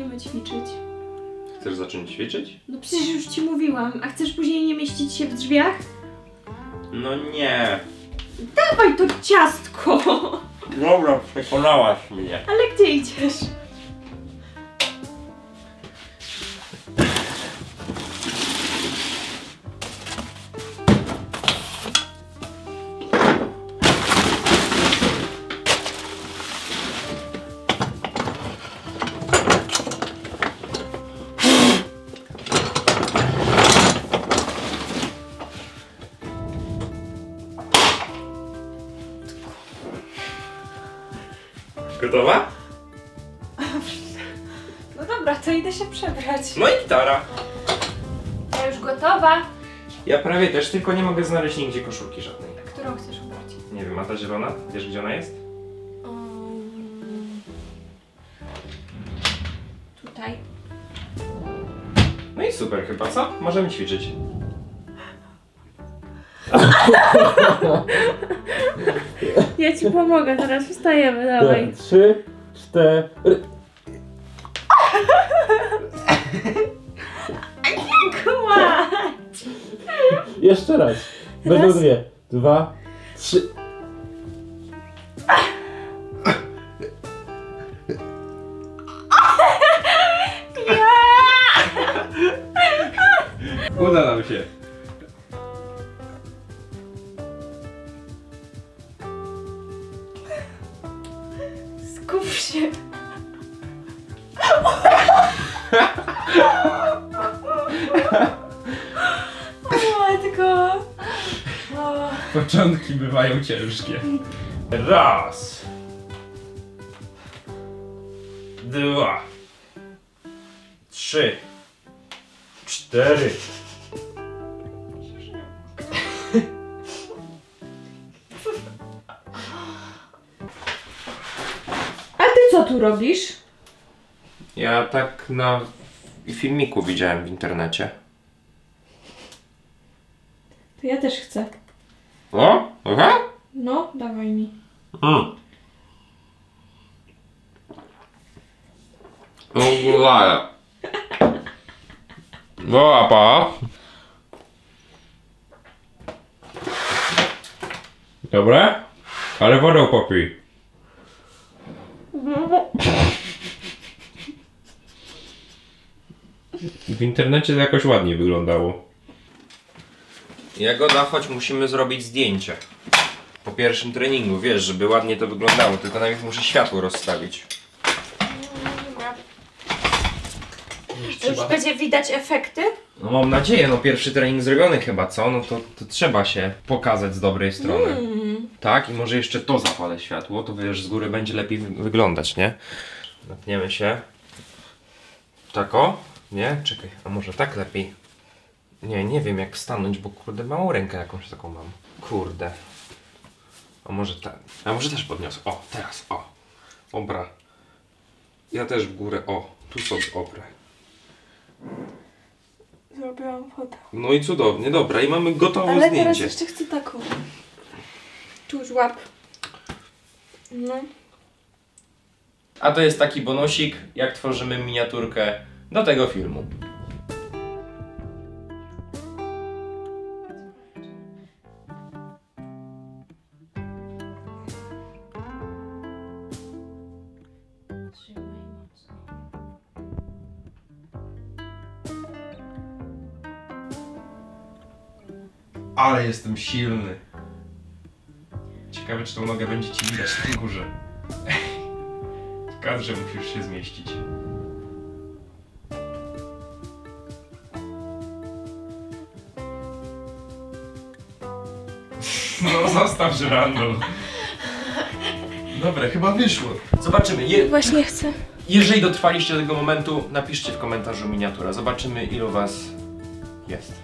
zaczniemy ćwiczyć. Chcesz zacząć ćwiczyć? No przecież już ci mówiłam, a chcesz później nie mieścić się w drzwiach? No nie. Dawaj to ciastko! Dobra, przekonałaś mnie. Ale gdzie idziesz? Gotowa? No dobra, to idę się przebrać. No i gitara. Ja już gotowa. Ja prawie też, tylko nie mogę znaleźć nigdzie koszulki żadnej. Którą chcesz ubrać? Nie wiem, a ta zielona? Wiesz, gdzie ona jest? Tutaj. No i super chyba, co? Możemy ćwiczyć. Ja ci pomogę, teraz wstajemy, dawaj. 3, 4. Kładź! Jeszcze raz. Będą Raz. 2, 2, 3. Uda nam się. Skup się. O, matko. O. Początki bywają ciężkie. Raz. 2. 3. 4. A ty co tu robisz? Ja tak na filmiku widziałem w internecie. To ja też chcę. O? Aha? No, dawaj mi. Ogólnie. No, apa. Dobre? Ale wodę popij. W internecie to jakoś ładnie wyglądało. Jagoda, chodź, musimy zrobić zdjęcie. Po pierwszym treningu, wiesz, żeby ładnie to wyglądało, tylko najpierw muszę światło rozstawić. Już będzie widać efekty? No mam nadzieję, no pierwszy trening zrobiony chyba, co? No to trzeba się pokazać z dobrej strony. Tak, i może jeszcze to zapalę światło, to wiesz, z góry będzie lepiej wyglądać, nie? Napniemy się. Tak o? Nie? Czekaj, a może tak lepiej? Nie wiem jak stanąć, bo kurde małą rękę jakąś taką mam. Kurde. A może tak? A może też podniosę? O, teraz, o. Dobra. Ja też w górę, o. Tu sobie obrę. Zrobiłam fotę. No i cudownie, dobra, i mamy gotowe Ale zdjęcie. teraz jeszcze chcę taką. Tu już łap. No. A to jest taki bonusik, jak tworzymy miniaturkę do tego filmu. Ale jestem silny. Ciekawe, czy tą nogę będzie ci widać na górze. W kadrze musisz się zmieścić. No zostaw żyrandol. Dobra, chyba wyszło. Zobaczymy. Właśnie chcę. Jeżeli dotrwaliście do tego momentu, napiszcie w komentarzu miniatura. Zobaczymy, ilu was jest.